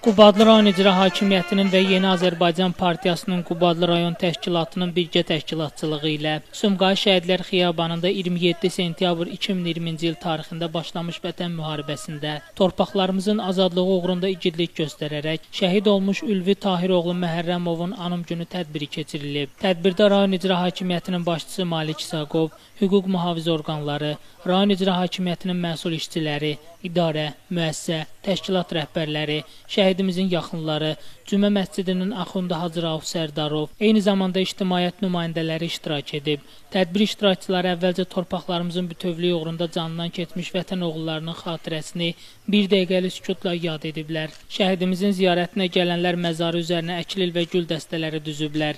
Qubadlı rayon icra hakimiyyətinin və Yeni Azərbaycan Partiyasının Qubadlı rayon təşkilatının birgə təşkilatçılığı ilə Sumqayıt Şəhidlər Xiyabanında 27 sentyabr 2020-ci il tarixində başlamış Vətən müharibəsində torpaqlarımızın azadlığı uğrunda igidlik göstərərək şəhid olmuş Ülvi Tahiroğlu Məhərrəmovun anım günü tədbiri keçirilib. Tədbirdə rayon icra hakimiyyətinin başçısı Malik İsaqov, hüquq mühafizə orqanları, rayon icra hakimiyyətinin məsul işçiləri, idarə, müəssə, təşkilat rəhbərləri, şəhidimizin yaxınları, Cümə məscidinin Axundu Hacı Rauf Sərdarov, eyni zamanda ictimaiyyət nümayəndələri iştirak edib. Tədbir iştirakçıları əvvəlcə torpaqlarımızın bütövlüyü uğrunda canından keçmiş vətən oğullarının xatirəsini bir dəqiqəlik sükutla yad ediblər. Şəhidimizin ziyarətinə gələnlər məzarı üzərinə əklil və gül dəstələri düzüblər.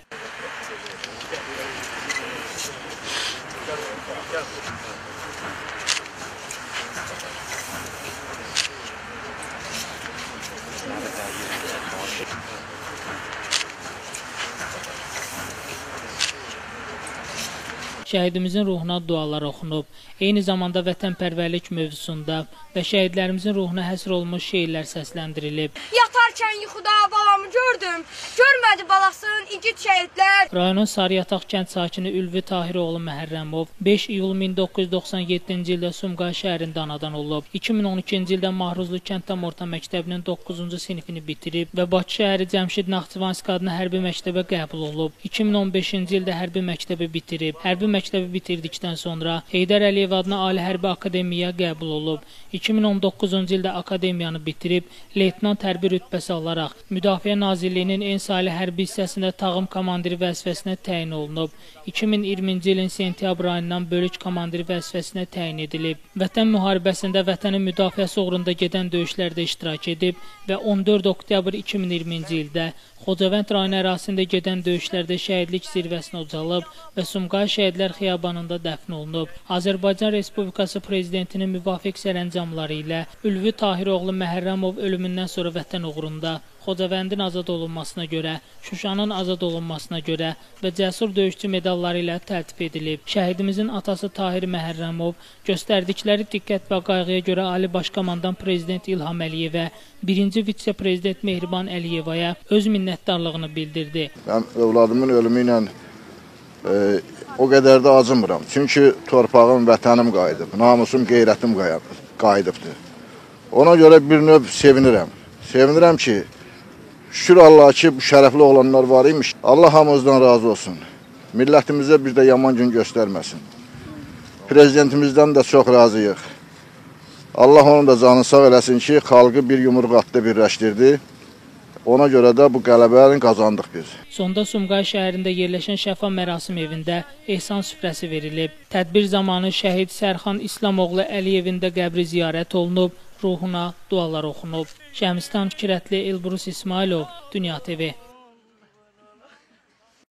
Şəhidimizin ruhuna dualar oxunub, eyni zamanda vətənpərvərlik mövzusunda və şəhidlərimizin ruhuna həsr olmuş şeirlər səsləndirilib. Yatarkən yuxuda balamı gördüm, görmədi balasının igid şəhidlər. Rayonun Sarıyataq kənd sakini Ülvi Tahiroğlu Məhərrəmov 5 iyul 1997-ci ildə Sumqayıt şəhərində anadan olub. 2012-ci ildə Mahruzlu kənd tam orta məktəbinin 9-cu sinifini bitirib və Bakı şəhəri Cəmşid Naxçıvanski adına hərbi məktəbə qəbul olub. 2015-ci ildə hərbi məktəbi bitirib. Hərbi məktəbi bitirdikdən sonra Heydər Əliyev adına Ali Hərbi Akademiyaya qəbul olub. 2019-cu ildə akademiyanı bitirib, leytenant hərbi rütbəsi alaraq Müdafiə Nazirliyinin Ensali hərbi hissəsində tağım komandiri vəzifəsinə təyin olunub. 2020-ci ilin sentyabr ayından bölük komandiri vəzifəsinə təyin edilib. Vətən müharibəsində vətənin müdafiəsi uğrunda gedən döyüşlərdə iştirak edib və 14 oktyabr 2020-ci ildə Xocavənd rayonu ərazisində gedən döyüşlərdə şəhidlik zirvəsinə ucalıb və Sumqayıt Şəhidlər Xiyabanında dəfn olunub. Azərbaycan Respublikası Prezidentinin müvafiq sərəncamları ilə Ülvi Tahiroğlu Məhərrəmov ölümündən sonra vətən uğrunda Xocavəndin azad olunmasına görə, Şuşanın azad olunmasına görə və cəsur döyüşçü medalları ilə təltif edilib. Şəhidimizin atası Tahir Məhərrəmov göstərdikləri diqqət və qayğıya görə Ali Başkomandan Prezident İlham Əliyevə, birinci vitse-prezident Mehriban Əliyevaya öz minnətdarlığını bildirdi. Mən övladımın ölümü ilə o qədər də acımıram. Çünki torpağım, vətənim qayıdıb, namusum, qeyrətim qayıdıbdır. Ona görə bir növ sevinirəm. Sevinirəm ki, şükür Allah ki, bu şərəfli oğlanlar var imiş. Allah hamımızdan razı olsun. Millətimizə bir də yaman gün göstərməsin. Prezidentimizdən də çox razıyıq. Allah onun da canını sağ eləsin ki, xalqı bir yumruq atdı, birləşdirdi. Ona görə də bu qələbəni qazandıq biz. Sonda Sumqayıt şəhərində yerləşən Şəfa mərasim evində ehsan süfrəsi verilib. Tədbir zamanı şəhid Sərxan İslamoğlu Əliyevin də qəbri ziyarət olunub, ruhuna dualar oxunub. Şəmistan Fikirətli, Elbrus İsmailov, Dünya TV.